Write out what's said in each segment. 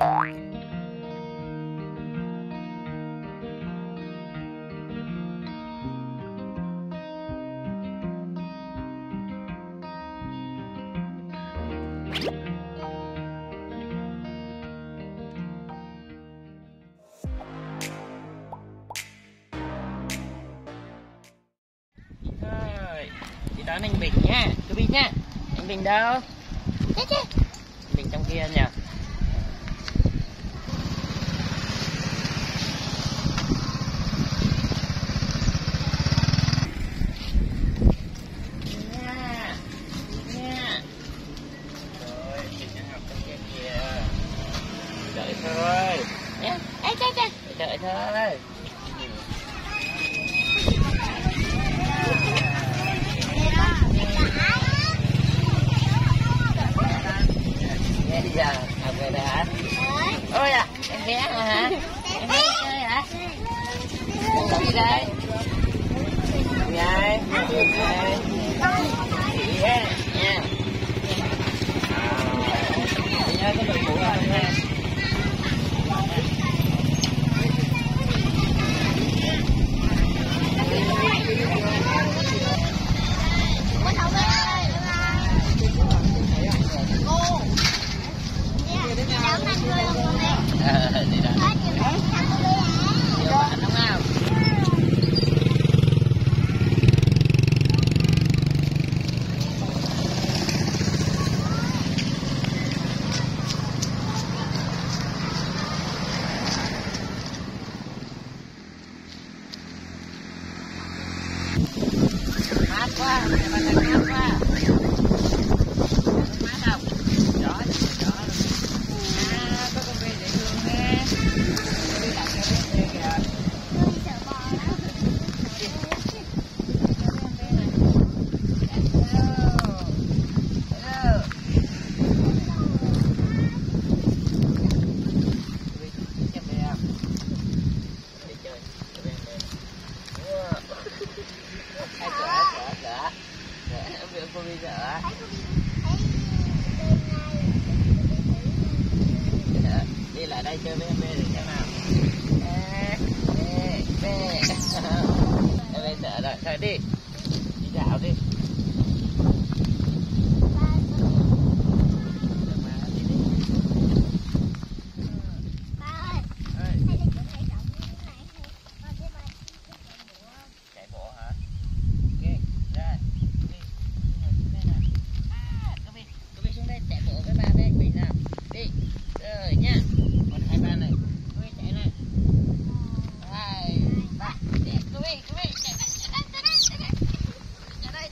Chị đón anh Bình nha, cứ Bình nha. Anh Bình đâu? Bình trong kia nhỉ. Đợi thôi nhé, đợi thôi. Bây giờ học về rồi hả? Ôi à, em bé hả? Em bé chơi hả? Con làm gì đây? Gì đây? Gì đây? Gì đây? Nha. Chị nhớ cái đội mũ rồi nha. Đi đó. Đi đó đúng không? Mát quá, mát quá. Mát không? Gió, gió. À, có con bê dễ thương thế. Đi đặt cho bé kìa. Cô đi sợ. Đi lại đây chơi với em được thế nào? Em sợ rồi, thôi đi. Đi dạo đi. Chạy bộ hả? Ok, ra. Chạy bộ với ba với anh Bình nào. Đi. Rồi nha. 1, 2, 3 này. Cô Vy chạy này. 2, 3. Cô Vy chạy đây. Chạy đây.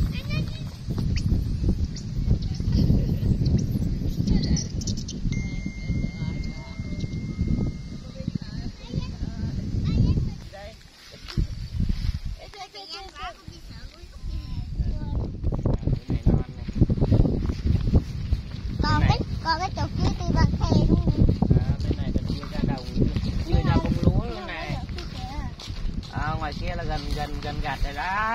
Còn cái chỗ kia thì bằng khe luôn. Bên này gần kia ra đồng, chưa ra bông lúa luôn này. Ngoài kia là gần gặt rồi đó.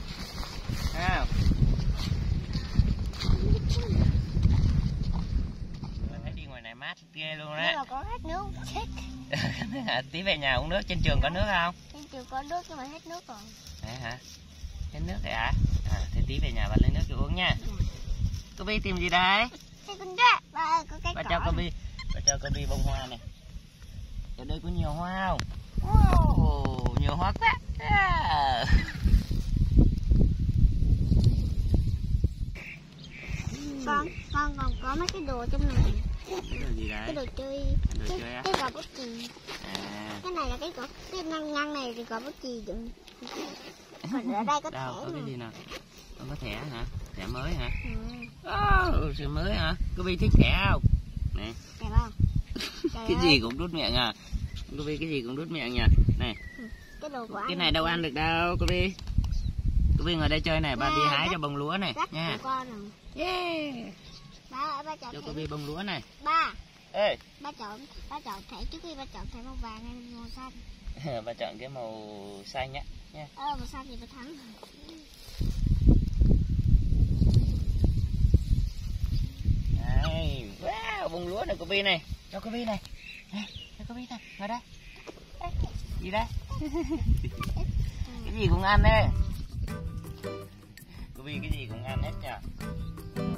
Thấy đi ngoài này mát ghê luôn đấy. Nhưng mà có hết nước chết. Tí về nhà uống nước. Trên trường có nước không? Trên trường có nước nhưng mà hết nước rồi. Đấy hả? Hết nước rồi hả? Thế tí về nhà bạn lấy nước cho uống nha. Cô Vy tìm gì đấy? Ba cho cô Vy bông hoa này. Ở đây có nhiều hoa không? Wow, nhiều hoa quá. Con còn có mấy cái đồ trong này. Cái đồ gì đấy? Cái đồ chơi. Cái gò bút chì. Cái này là cái ngăn này thì gò bút chì đựng. Còn ở đây có thẻ. Đâu, có cái gì nào? Không có thẻ hả? Thẻ mới hả? Thẻ mới hả? Cô Vy thích thẻ không? Này. Đẹp không? Cái gì cũng đút miệng à? Cô Vy cái gì cũng đút miệng nhỉ? Này. Cái đồ của cái này đâu ăn được đâu cô Vy. Cô Vy ngồi đây chơi này, ba đi hái cho bông lúa này nha. Yeah. Ba chọn cho cô Vy bông lúa này. Ba. Ê. Ba chọn thẻ trước khi ba chọn thẻ màu vàng hay màu xanh. Ba chọn cái màu xanh nhá. Nha. Màu xanh thì ba thắng. Này, wow, bông lúa này cô Vy này. Cho cô Bi này. Cho cô Bi này, ngồi đây. Gì đây? Cái gì cũng ăn đấy. Cô Bi cái gì cũng ăn hết nhỉ?